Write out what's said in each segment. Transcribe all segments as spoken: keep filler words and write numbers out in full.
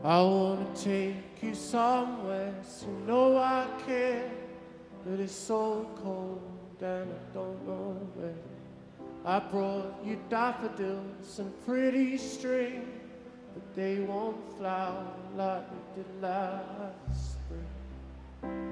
I wanna take you somewhere, so you know I care, but it's so cold and I don't know where. I brought you daffodils and pretty string, but they won't flower like they did last spring.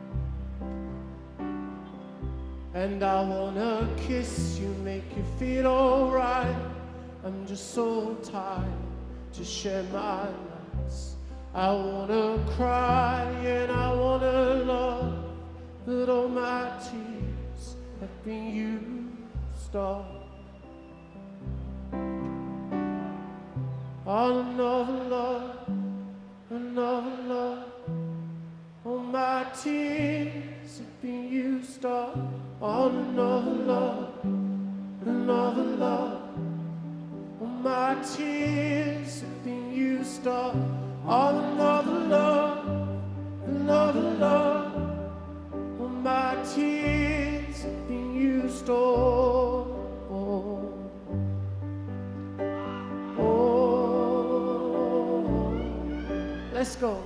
And I wanna kiss you, make you feel alright. I'm just so tired to share my nights. I wanna cry and I wanna love, but all my tears have been used up on another love, another love. All my tears have been used up on another love, another love. All my tears have been used up on another love, another love. All my tears have been used up. Oh, oh, oh. Let's go.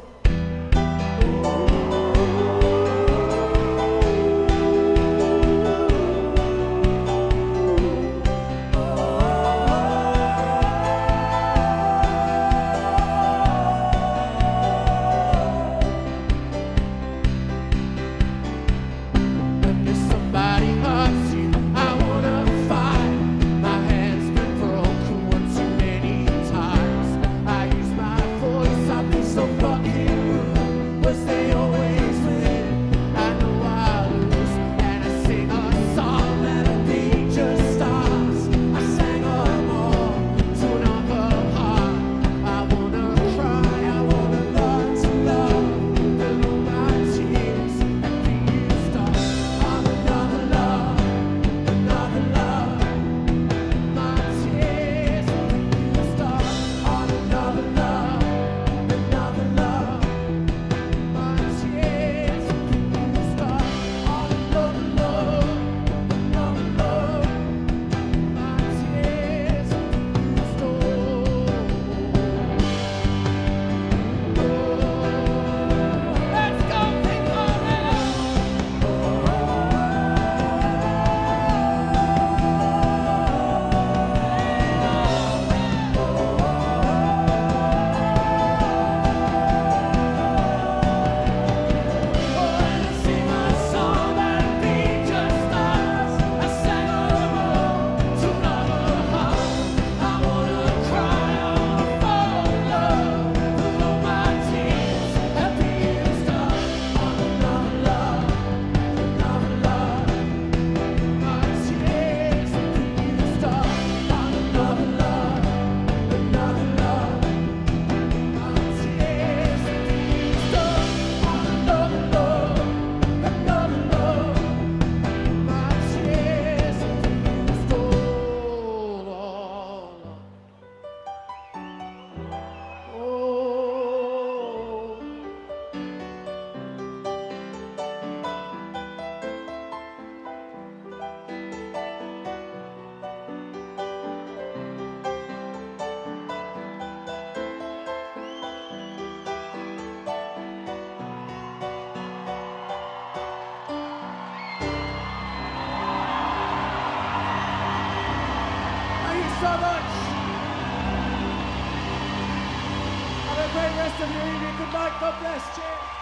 So much. Have a great rest of your evening. Good night. God bless. Cheers.